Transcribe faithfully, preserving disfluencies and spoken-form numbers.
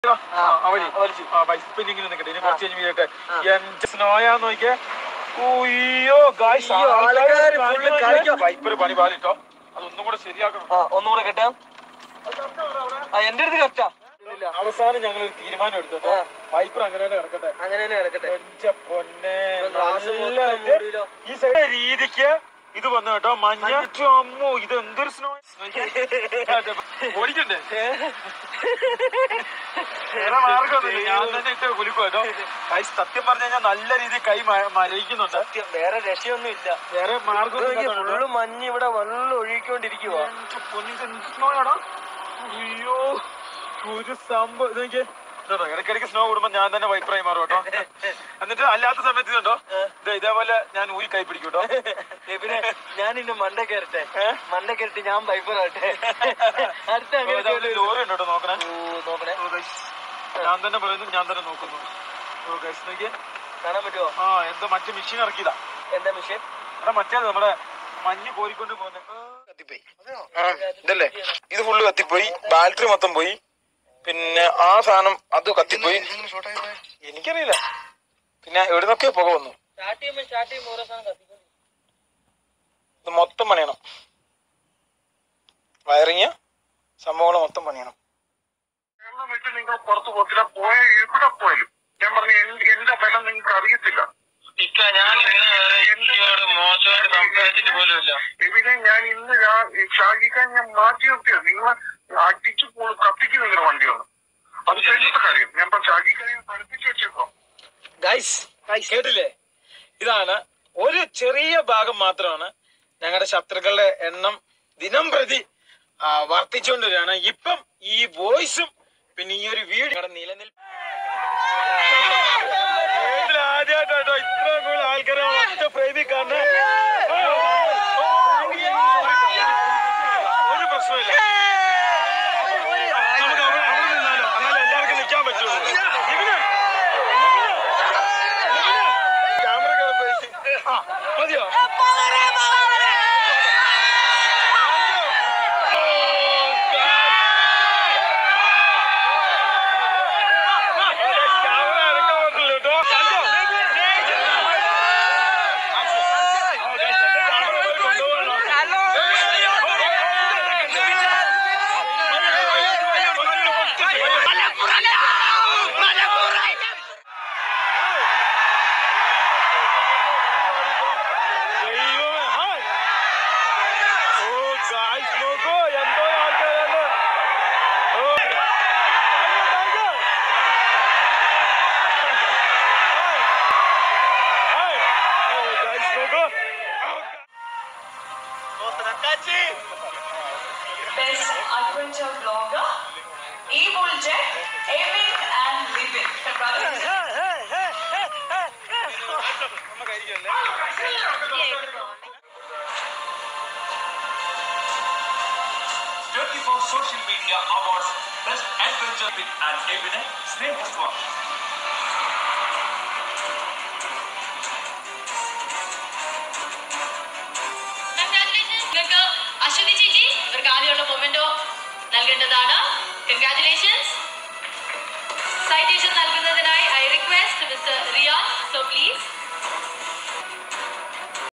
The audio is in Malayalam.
വൈപ്പിങ്ങനെ നിൽക്കട്ടെ, ഇനി കുറച്ച് കഴിഞ്ഞ് വീഴട്ടെ. എന്റെ സ്നോയാന്ന് നോക്കിയേ. ഉയ്യോ ഗായ്സ്, വൈപ്പര് പണി പാലിട്ടോ. അതൊന്നും കൂടെ ശരിയാക്കണം, ഒന്നും കൂടെ കെട്ടാം. എന്റെ അടുത്ത് കെട്ടാ. അവസാനം ഞങ്ങൾ ഒരു തീരുമാനം എടുത്തോ, വൈപ്പർ അങ്ങനെ തന്നെ കിടക്കട്ടെ, അങ്ങനെ തന്നെ കിടക്കട്ടെ. പൊന്നെ ഈ സൈഡ് രീതിക്ക് ഇത് വന്നു കേട്ടോ. മഞ്ഞ അമ്മോ, ഇത് എന്തൊരു സ്നോ ഓടിക്കണ്ടേ. ഞാൻ തന്നെ ഇട്ട് കുലിക്കും കേട്ടോ. കൈ സത്യം പറഞ്ഞു കഴിഞ്ഞാൽ നല്ല രീതിയിൽ കൈ മരയിക്കുന്നുണ്ട്. സത്യം, വേറെ രക്ഷയൊന്നും ഇല്ല, വേറെ മാർഗം. ഫുള്ള് മഞ്ഞ് ഇവിടെ വെള്ളം ഒഴുകിക്കൊണ്ടിരിക്കുവാ. അയ്യോ ഒരു സംഭവം ഇതെനിക്ക് ഇടയ്ക്കിടയ്ക്ക് സ്നോ കൂടുമ്പോ ഞാൻ തന്നെ വൈപ്പറായി മാറും കേട്ടോ. എന്നിട്ട് അല്ലാത്ത സമയത്ത് ഇതുണ്ടോ ഇതേപോലെ ഞാൻ ഊരി കൈ പിടിക്കും കേട്ടോ. പിന്നെ ഞാൻ ഇന്ന് മണ്ട കയറട്ടെ, മണ്ട കയറിട്ട് ഞാൻ വൈപ്പറാട്ടെ. അടുത്ത ലോറി ഉണ്ട് കേട്ടോ, നോക്കണേ നോക്കണേ. ഞാൻ തന്നെ പറയുന്നു, ഞാൻ തന്നെ നോക്കുന്നു. കാണാൻ പറ്റുമോ? ആ എന്തോ മറ്റേ മെഷീൻ ഇറക്കിയതാ. എന്താ മെഷീൻ? എടാ മറ്റേത് നമ്മുടെ മഞ്ഞ് കോരിക്കൊണ്ട് പോകുന്നത് കത്തിപ്പോയി. ഇതല്ലേ ഇത് ഫുള്ള് കത്തിപ്പോയി, ബാറ്ററി മൊത്തം പോയി. പിന്നെ ആ സാധനം അത് കത്തിപ്പോയി, എനിക്കറിയില്ല. പിന്നെ എവിടുന്നൊക്കെ പുക വന്നു. ഇത് മൊത്തം പണിയണം, വയറിങ് സംഭവങ്ങൾ മൊത്തം പണിയണം. നിങ്ങൾ പുറത്ത് പോകത്തില്ല, പോയ ഇവിടെ പോയാലും ഞാൻ പറഞ്ഞു എന്റെ ബലം നിങ്ങൾക്ക് അറിയത്തില്ല. പിന്നെ ഞാൻ ഇന്ന് ഷാജിക്കാൻ ഞാൻ മാറ്റി നിർത്തിയത് നിങ്ങളെ അടിച്ചു കത്തിക്ക് നിങ്ങളുടെ വണ്ടിയാണ്. അത് കഴിഞ്ഞിട്ട് കാര്യം ഞാൻ ഷാജിക്കാരെ പഠിപ്പിച്ചു വെച്ചേക്കോ. ഗൈസ് കേട്ടില്ലേ, ഇതാണ് ഒരു ചെറിയ ഭാഗം മാത്രമാണ്. ഞങ്ങളുടെ ശത്രുക്കളുടെ എണ്ണം ദിനം പ്രതി വർദ്ധിച്ചുകൊണ്ട് വരികയാണ്. ഇപ്പം ഈ വോയിസും പിന്നെ ഈ ഒരു വീഡിയോ നിലനിൽപ്പ് ആദ്യമായിട്ടോ ഇത്ര കൂടുതൽ ആൾക്കാരെ ഒറ്റ ഫ്രെയിമിൽ കാണുന്ന ഒരു പ്രശ്നമില്ല. നമുക്ക് അവിടെ അവിടെ നിന്നാലോ, എന്നാലും എല്ലാവർക്കും നിൽക്കാൻ പറ്റുള്ളൂ. ക്യാമറ മതിയോ? Best adventure blogger, Evil Jet, Epic and Living. twenty-four Social Media Awards Best Adventure with and Epic Snehastwa. Ashwini ji, ഒരു കാലിയുള്ള മൊമെന്റോ നൽകേണ്ടതാണ്. കൺഗ്രാറ്റുലേഷൻസ്. സൈറ്റേഷൻ നൽകുന്നതിനായി I request mister Riyan, so please.